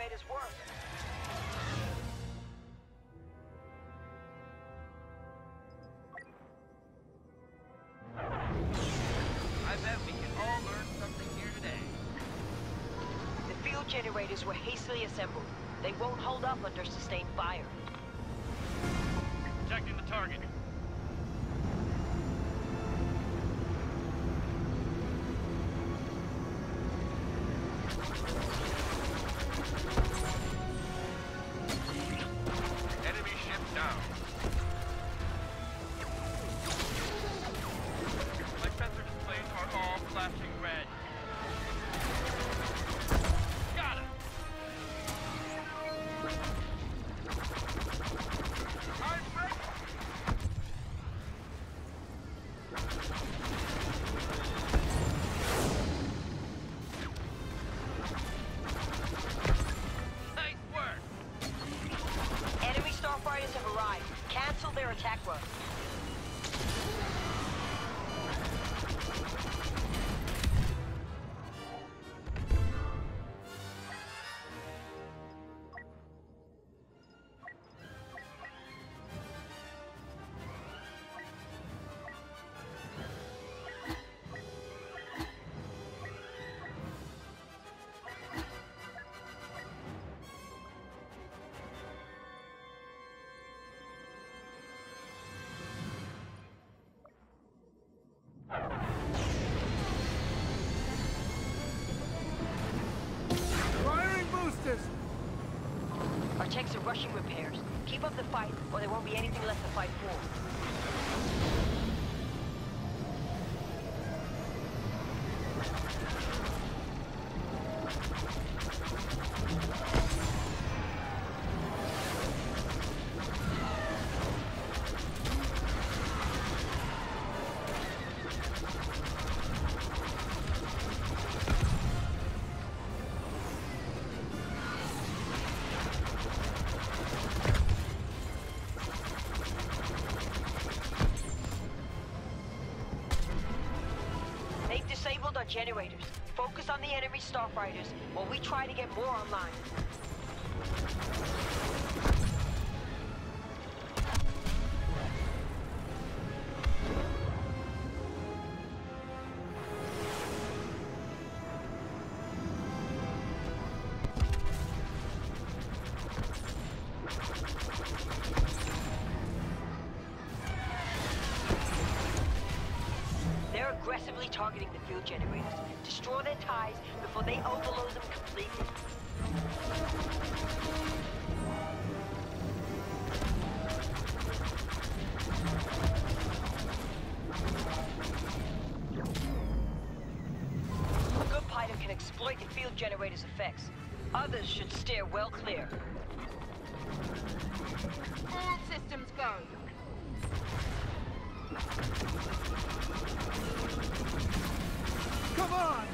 generators work. I bet we can all learn something here today. The field generators were hastily assembled. They won't hold up under sustained fire. Protecting the target. Enemy ship down. My sensor displays are all flashing red. Got him! I'm ready! Nice work! Enemy starfighters have arrived. Cancel their attack run. Firing boosters! Our techs are rushing repairs. Keep up the fight, or there won't be anything left to fight for. They've disabled our generators. Focus on the enemy starfighters while we try to get more online. They're aggressively targeting the field generators. Destroy their ties before they overload them completely. A good pilot can exploit the field generator's effects. Others should steer well clear. All systems go. Come on!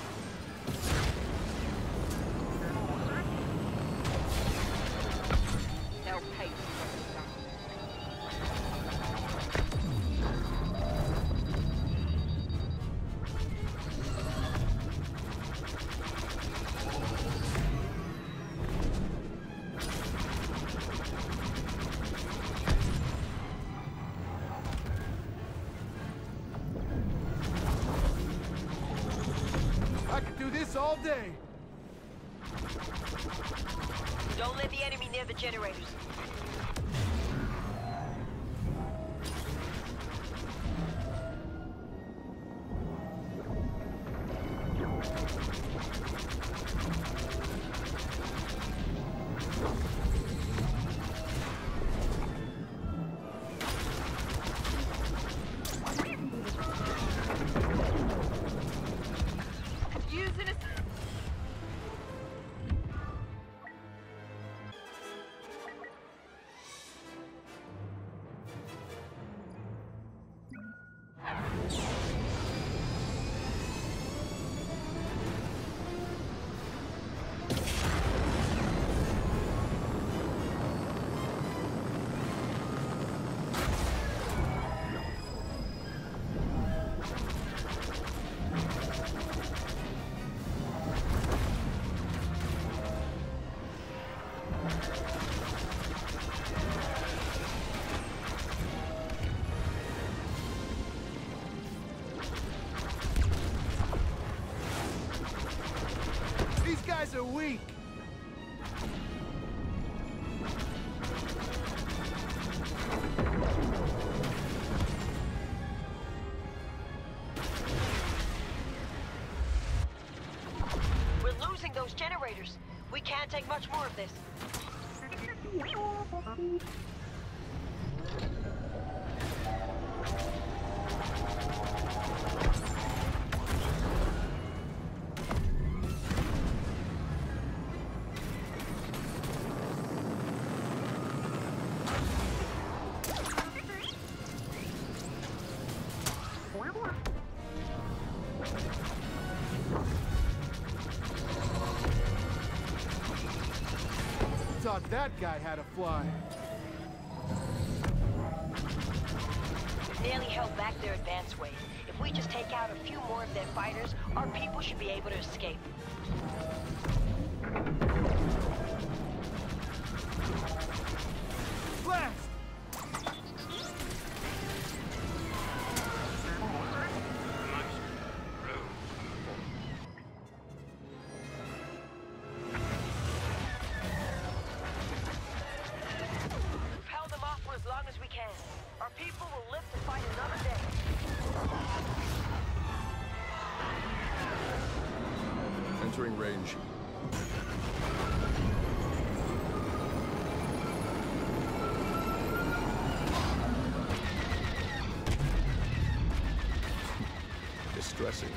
They'll pay for what they've done. I could do this all day. Don't let the enemy near the generators. Using a... Can't take much more of this. Thought that guy had a fly. We've nearly held back their advance wave. If we just take out a few more of their fighters, our people should be able to escape. Blast! We've held them off for as long as we can. Our people will live to fight another day. Entering range. Distressing.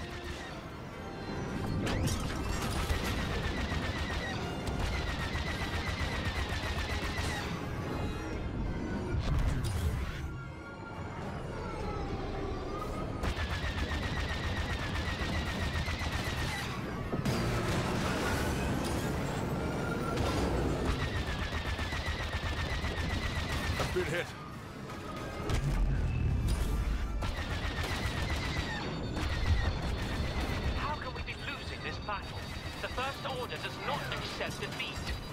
I've been hit. How can we be losing this battle? The First Order does not accept defeat.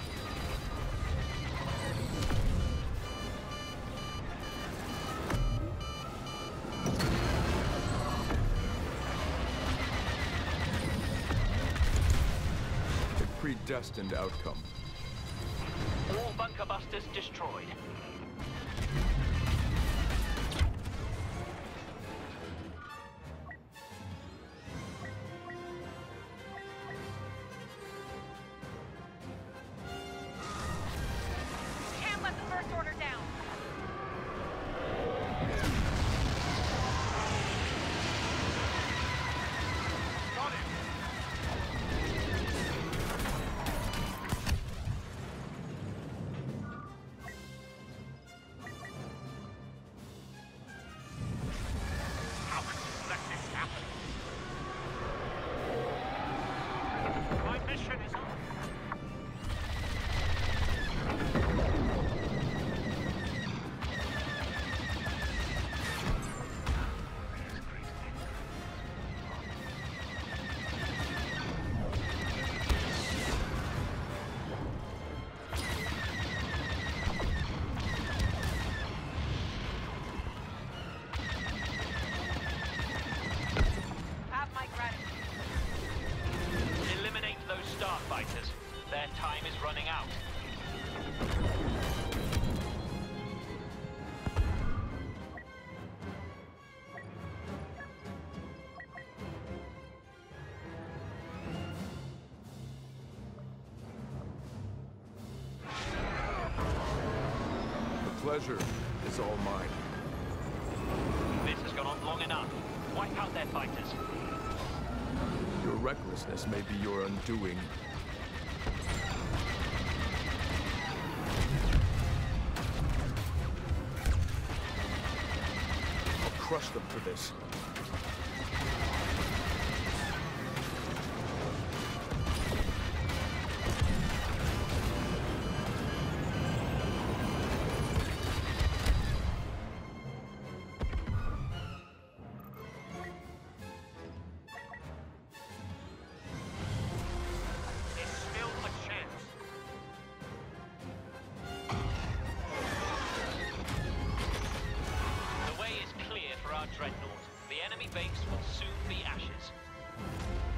A predestined outcome. All bunker busters destroyed. Can't let the First Order down. Got him! How could you let this happen? My mission is on. Have my gratitude. Eliminate those starfighters. Their time is running out. The pleasure is all mine. This has gone on long enough. Wipe out their fighters. Your recklessness may be your undoing. I'll crush them for this. There's still a chance. The way is clear for our dreadnought. The enemy base will soon be ashes.